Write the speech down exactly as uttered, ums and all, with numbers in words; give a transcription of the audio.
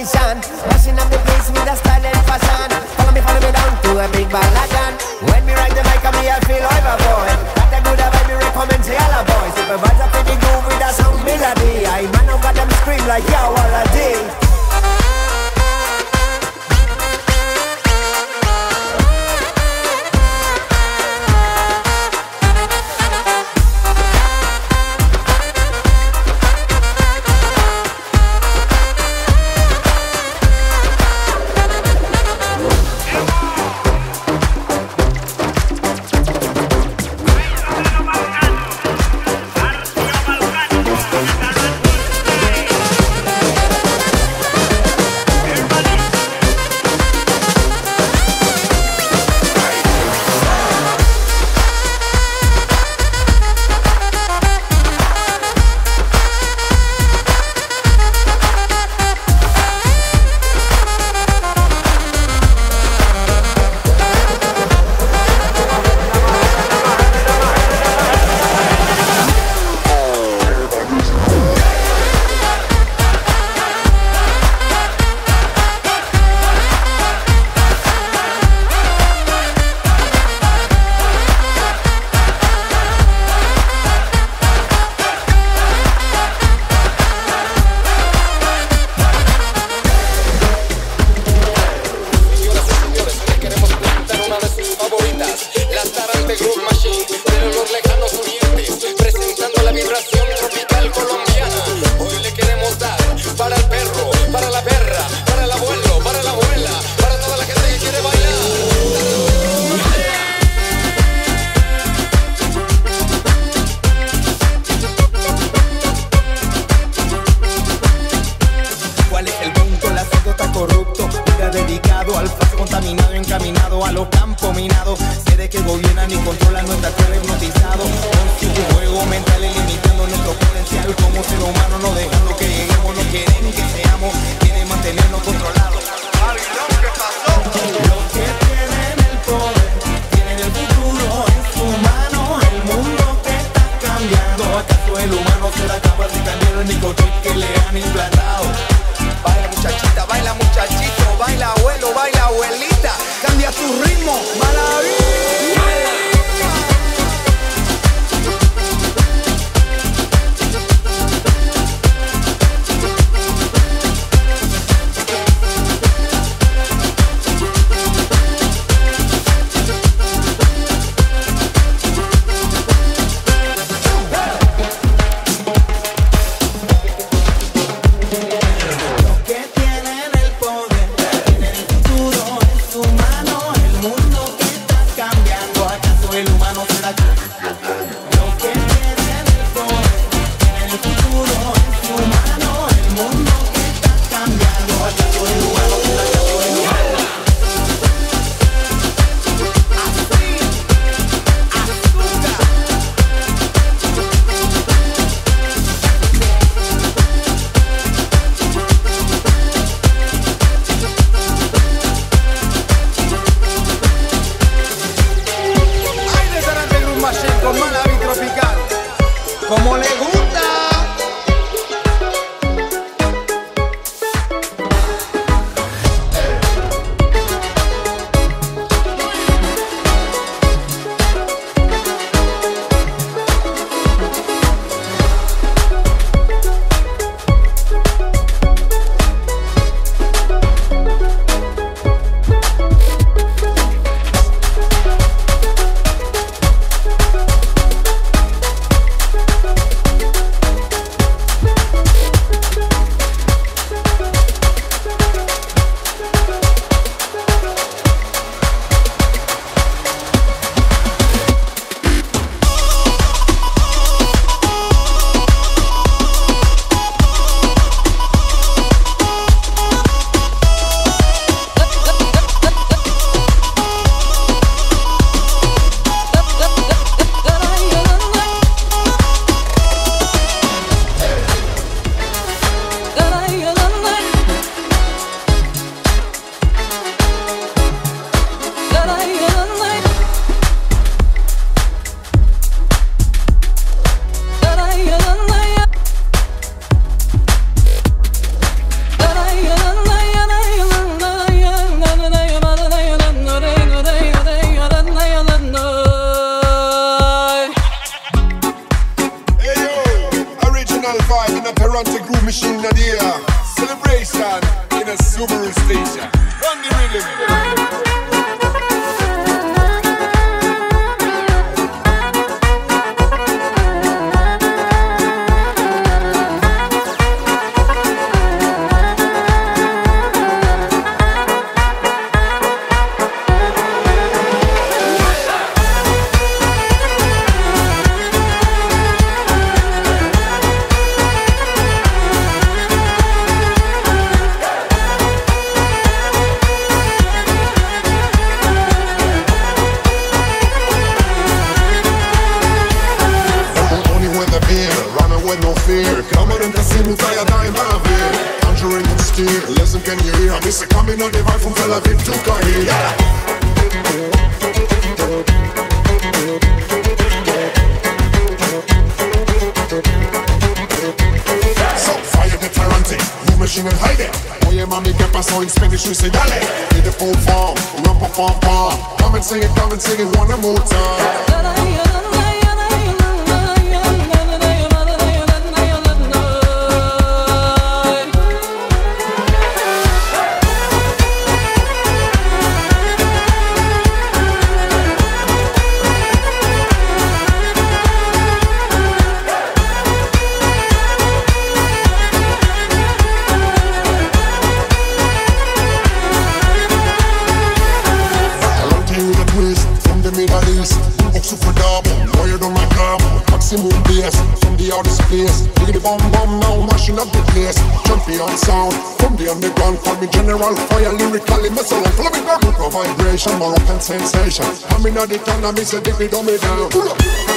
poison. Mashing up the place with a style and fashion. Follow me, follow me down to a big balagan. When me ride the mic, me I feel overboard. Got a good vibe, me recommend to all the boys. Supervise up in the groove with a sound melody. I man, I got them scream like yo, all a day. La Tarante Groove Machine, de los lejanos orientes, presentando la vibración tropical colombiana. Hoy le queremos dar para el perro, para la perra, para el abuelo, para la abuela, para toda la gente que quiere bailar. ¿Cuál es el punto? El asunto está corrupto. Vida dedicado al falso contaminado, encaminado a los campos minados. Seres que gobiernan y controlan nuestra tierra hipnotizado. Con su juego mental limitando nuestro potencial como ser humano, no dejando que lleguemos, no quieren que seamos, quieren mantenernos controlados. ¿Qué pasó? Los que tienen el poder, tienen el futuro en su mano. El mundo que está cambiando, ¿acaso el humano será capaz de cambiar el nicotín que le han implantado? Baila muchachita, baila muchachito, baila abuelo, baila abuelita, cambia tu ritmo, maravilla. Los que tienen el poder, tienen el futuro en su mano. El mundo que numerous station. Run the rhythm. Listen, can you hear me? Say, coming on the vibe from Tel Aviv to Cairo. Yeah. So, fire the Tarante Groove Machine and hide it. Oye, mami, ¿qué pasó? In Spanish we say, dale. Hit the full form, rum pa pom pom. Come and sing it, come and sing it one more time. Maximum bass from the other space. Dig the bomb bomb now, mashing up the place. Champion sound from the underground. Call me General Fire, lyrically mess around. Follow me back with no vibration, more open sensation. I'm in the town, I miss a dig it on me down.